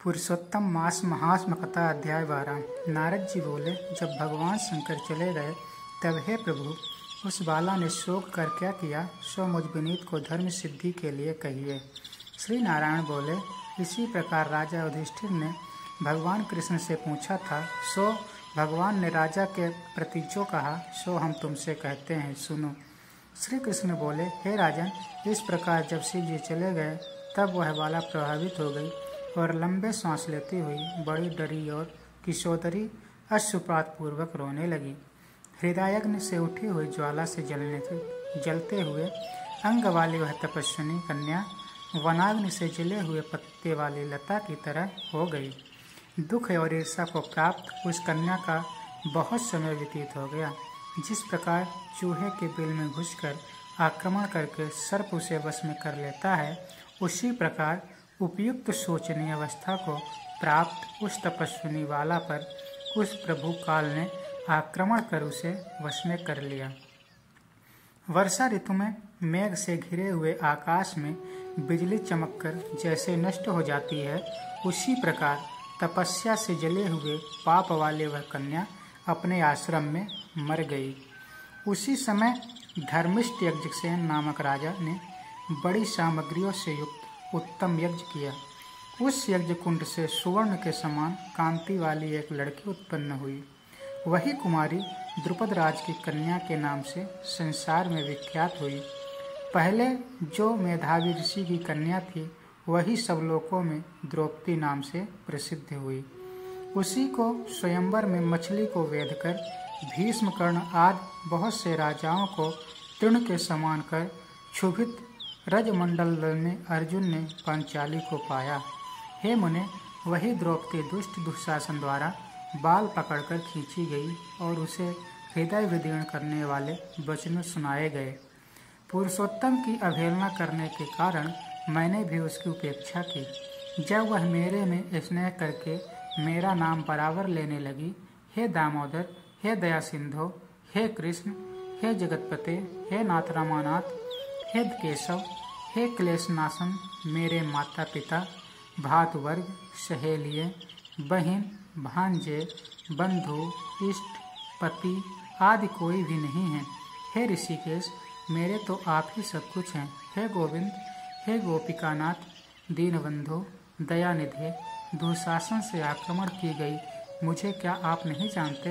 पुरुषोत्तम मास महात्म कथा अध्याय 12। नारद जी बोले, जब भगवान शंकर चले गए तब हे प्रभु, उस बाला ने शोक कर क्या किया, सो मुझ विनीत को धर्म सिद्धि के लिए कहिए। श्री नारायण बोले, इसी प्रकार राजा युधिष्ठिर ने भगवान कृष्ण से पूछा था, सो भगवान ने राजा के प्रति जो कहा सो हम तुमसे कहते हैं, सुनो। श्री कृष्ण बोले, हे राजन, इस प्रकार जब शिव जी चले गए तब वह बाला प्रभावित हो गई और लंबे सांस लेती हुई बड़ी डरी और किशोरी अश्रुपात पूर्वक रोने लगी। हृदयाग्नि से उठी हुई ज्वाला से जलते हुए अंग वाली वह तपस्विनी कन्या वनाग्नि से जले हुए पत्ते वाली लता की तरह हो गई। दुख और ईर्ष्या को प्राप्त उस कन्या का बहुत समय व्यतीत हो गया। जिस प्रकार चूहे के बिल में घुसकर आक्रमण करके सर्प उसे वश में कर लेता है, उसी प्रकार उपयुक्त शोचनीय अवस्था को प्राप्त उस तपस्विनी वाला पर उस प्रभु काल ने आक्रमण कर उसे वश में कर लिया। वर्षा ऋतु में मेघ से घिरे हुए आकाश में बिजली चमककर जैसे नष्ट हो जाती है, उसी प्रकार तपस्या से जले हुए पाप वाले वह कन्या अपने आश्रम में मर गई। उसी समय धर्मिष्ठ यज्ञसेन नामक राजा ने बड़ी सामग्रियों से युक्त उत्तम यज्ञ किया। उस यज्ञ कुंड से सुवर्ण के समान कांति वाली एक लड़की उत्पन्न हुई। वही कुमारी द्रुपद राज की कन्या के नाम से संसार में विख्यात हुई। पहले जो मेधावी ऋषि की कन्या थी, वही सब लोकों में द्रौपदी नाम से प्रसिद्ध हुई। उसी को स्वयंवर में मछली को वेध कर भीष्म कर्ण आदि बहुत से राजाओं को तृण के समान कर क्षुभित रजमंडल में अर्जुन ने पांचाली को पाया। हे मुने, वही द्रौपदी दुष्ट दुशासन द्वारा बाल पकड़कर खींची गई और उसे हृदय विदीर्ण करने वाले वचन सुनाए गए। पुरुषोत्तम की अवहेलना करने के कारण मैंने भी उसकी उपेक्षा की। जब वह मेरे में स्नेह करके मेरा नाम बराबर लेने लगी, हे दामोदर, हे दया सिंधो, हे कृष्ण, हे जगतपते, हे नाथ रामानाथ, हे केशव, हे क्लेशनाशन, मेरे माता पिता, भातवर्ग, सहेलिये, बहन, भांजे, बंधु, इष्ट, पति आदि कोई भी नहीं है। हे ऋषिकेश, मेरे तो आप ही सब कुछ हैं। हे गोविंद, हे गोपिकानाथ, दीनबंधु, दयानिधे, दुशासन से आक्रमण की गई मुझे क्या आप नहीं जानते?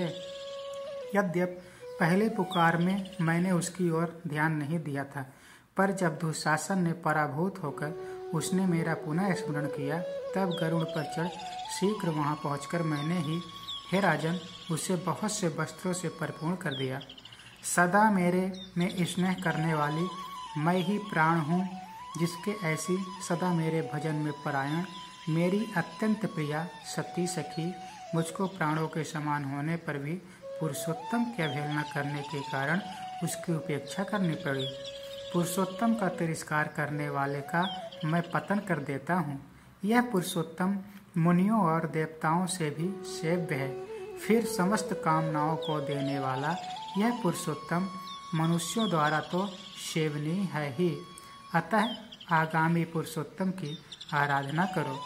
यद्यप पहले पुकार में मैंने उसकी ओर ध्यान नहीं दिया था, पर जब दुशासन ने पराभूत होकर उसने मेरा पुनः स्मरण किया, तब गरुड़ पर चढ़ शीघ्र वहां पहुंचकर मैंने ही, हे राजन, उसे बहुत से वस्त्रों से परिपूर्ण कर दिया। सदा मेरे में स्नेह करने वाली मैं ही प्राण हूँ, जिसके ऐसी सदा मेरे भजन में परायण मेरी अत्यंत प्रिया सती सखी मुझको प्राणों के समान होने पर भी पुरुषोत्तम की अवहेलना करने के कारण उसकी उपेक्षा करनी पड़ी। पुरुषोत्तम का तिरस्कार करने वाले का मैं पतन कर देता हूँ। यह पुरुषोत्तम मुनियों और देवताओं से भी सेव्य है। फिर समस्त कामनाओं को देने वाला यह पुरुषोत्तम मनुष्यों द्वारा तो सेवनीय है ही। अतः आगामी पुरुषोत्तम की आराधना करो।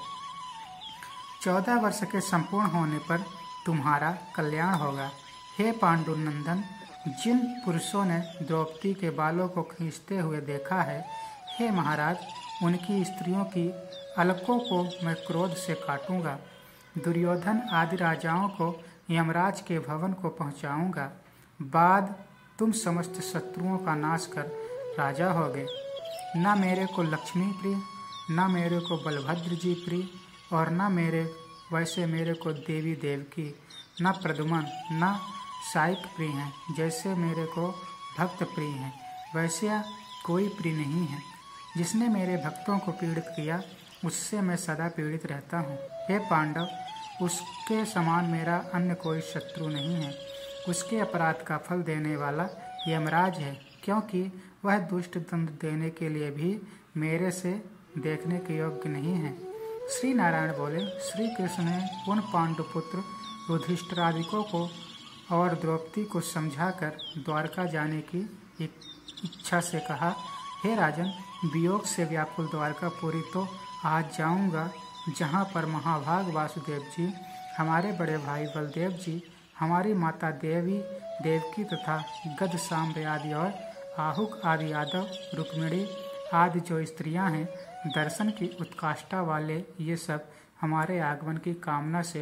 14 वर्ष के संपूर्ण होने पर तुम्हारा कल्याण होगा। हे पांडुनंदन, जिन पुरुषों ने द्रौपदी के बालों को खींचते हुए देखा है, हे महाराज, उनकी स्त्रियों की अलकों को मैं क्रोध से काटूंगा। दुर्योधन आदि राजाओं को यमराज के भवन को पहुंचाऊंगा। बाद तुम समस्त शत्रुओं का नाश कर राजा होगे। न मेरे को लक्ष्मी प्रिय, न मेरे को बलभद्र जी प्रिय, और न मेरे को देवी देवकी, न प्रद्युमन, न साइक प्रिय हैं। जैसे मेरे को भक्त प्रिय हैं, वैसे कोई प्रिय नहीं है। जिसने मेरे भक्तों को पीड़ित किया, उससे मैं सदा पीड़ित रहता हूँ। हे पांडव, उसके समान मेरा अन्य कोई शत्रु नहीं है। उसके अपराध का फल देने वाला यमराज है, क्योंकि वह दुष्ट दंड देने के लिए भी मेरे से देखने के योग्य नहीं है। श्री नारायण बोले, श्री कृष्ण ने उन पांडुपुत्र युधिष्ठिरादिकों को और द्रौपदी को समझाकर द्वारका जाने की इच्छा से कहा, हे राजन, वियोग से व्याकुल द्वारकापुरी तो आज जाऊंगा, जहाँ पर महाभाग वासुदेव जी, हमारे बड़े भाई बलदेव जी, हमारी माता देवकी तथा गद सांब आदि और आहुक आदि यादव, रुक्मिणी आदि जो स्त्रियां हैं, दर्शन की उत्काष्ठा वाले, ये सब हमारे आगमन की कामना से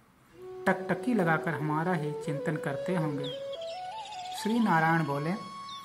टकटकी लगाकर हमारा ही चिंतन करते होंगे। श्री नारायण बोले,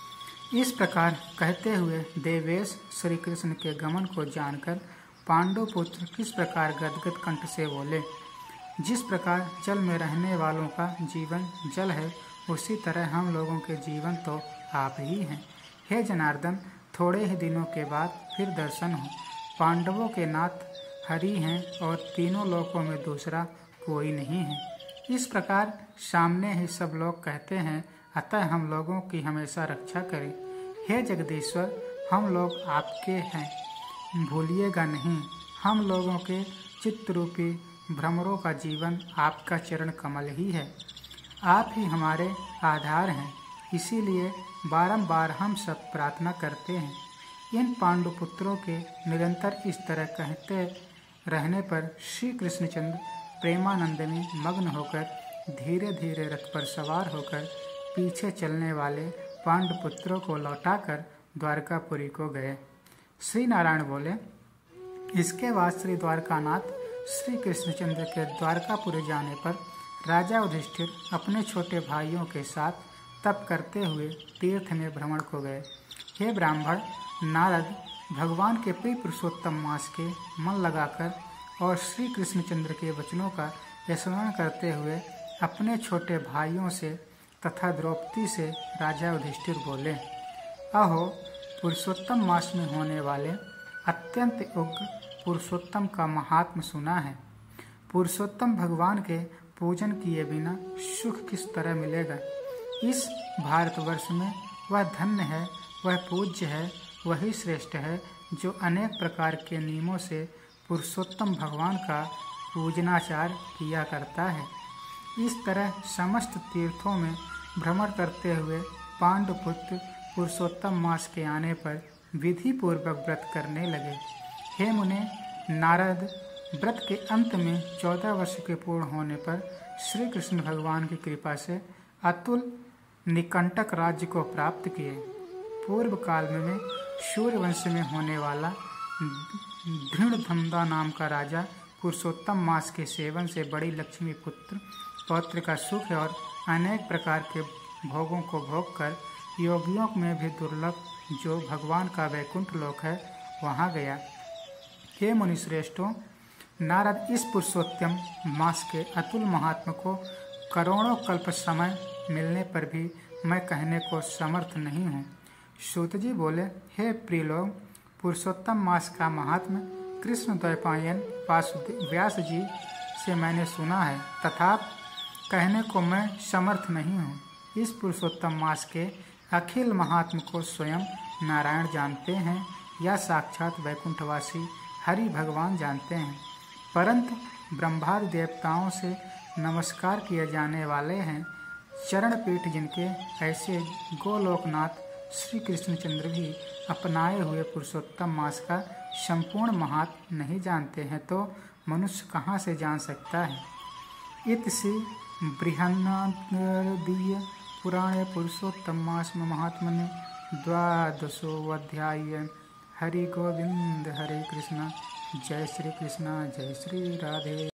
इस प्रकार कहते हुए देवेश श्री कृष्ण के गमन को जानकर पांडु पुत्र किस प्रकार गदगद कंठ से बोले, जिस प्रकार जल में रहने वालों का जीवन जल है, उसी तरह हम लोगों के जीवन तो आप ही हैं। हे जनार्दन, थोड़े ही दिनों के बाद फिर दर्शन हो। पांडवों के नाथ हरि हैं और तीनों लोकों में दूसरा कोई नहीं है। इस प्रकार सामने ही सब लोग कहते हैं, अतः हम लोगों की हमेशा रक्षा करें। हे जगदीश्वर, हम लोग आपके हैं, भूलिएगा नहीं। हम लोगों के चित्त रूपी भ्रमरों का जीवन आपका चरण कमल ही है। आप ही हमारे आधार हैं, इसीलिए बारंबार हम सब प्रार्थना करते हैं। इन पांडुपुत्रों के निरंतर इस तरह कहते रहने पर श्री कृष्णचंद्र प्रेमानंद में मग्न होकर धीरे धीरे रथ पर सवार होकर पीछे चलने वाले पांडुपुत्रों को लौटाकर द्वारकापुरी को गए। श्री नारायण बोले, इसके बाद श्री द्वारकानाथ श्री कृष्णचंद्र के द्वारकापुरी जाने पर राजा युधिष्ठिर अपने छोटे भाइयों के साथ तप करते हुए तीर्थ में भ्रमण को गए। हे ब्राह्मण, नारद भगवान के प्रिय पुरुषोत्तम मास के मन लगाकर और श्री कृष्णचंद्र के वचनों का स्मरण करते हुए अपने छोटे भाइयों से तथा द्रौपदी से राजा युधिष्ठिर बोले, अहो, पुरुषोत्तम मास में होने वाले अत्यंत उग्र पुरुषोत्तम का महात्म सुना है। पुरुषोत्तम भगवान के पूजन किए बिना सुख किस तरह मिलेगा। इस भारतवर्ष में वह धन्य है, वह पूज्य है, वही श्रेष्ठ है जो अनेक प्रकार के नियमों से पुरुषोत्तम भगवान का पूजनाचार किया करता है। इस तरह समस्त तीर्थों में भ्रमण करते हुए पांडुपुत्र पुरुषोत्तम मास के आने पर विधि पूर्वक व्रत करने लगे। हे मुने, नारद व्रत के अंत में 14 वर्ष के पूर्ण होने पर श्री कृष्ण भगवान की कृपा से अतुल निकंटक राज्य को प्राप्त किए। पूर्व काल में सूर्यवंश में होने वाला धृणधंदा नाम का राजा पुरुषोत्तम मास के सेवन से बड़ी लक्ष्मी पुत्र पौत्र का सुख और अनेक प्रकार के भोगों को भोग कर योगियों में भी दुर्लभ जो भगवान का वैकुंठ लोक है वहाँ गया। हे मुनिश्रेष्ठों, नारद इस पुरुषोत्तम मास के अतुल महात्म को करोड़ों कल्प समय मिलने पर भी मैं कहने को समर्थ नहीं हूँ। सूत जी बोले, हे प्रिय लोग, पुरुषोत्तम मास का महात्म कृष्ण द्वैपायन व्यास जी से मैंने सुना है, तथा कहने को मैं समर्थ नहीं हूँ। इस पुरुषोत्तम मास के अखिल महात्म को स्वयं नारायण जानते हैं या साक्षात वैकुंठवासी हरि भगवान जानते हैं, परंतु ब्रह्मादि देवताओं से नमस्कार किए जाने वाले हैं। चरण पीठ जिनके ऐसे गोलोकनाथ श्री कृष्णचंद्र भी अपनाए हुए पुरुषोत्तम मास का संपूर्ण महात्म नहीं जानते हैं तो मनुष्य कहाँ से जान सकता है। इति बृहन्नादीय पुराणे पुरुषोत्तम मास महात्मने 12वाध्याय। हरि गोविंद हरे कृष्ण। जय श्री कृष्ण, जय श्री राधे।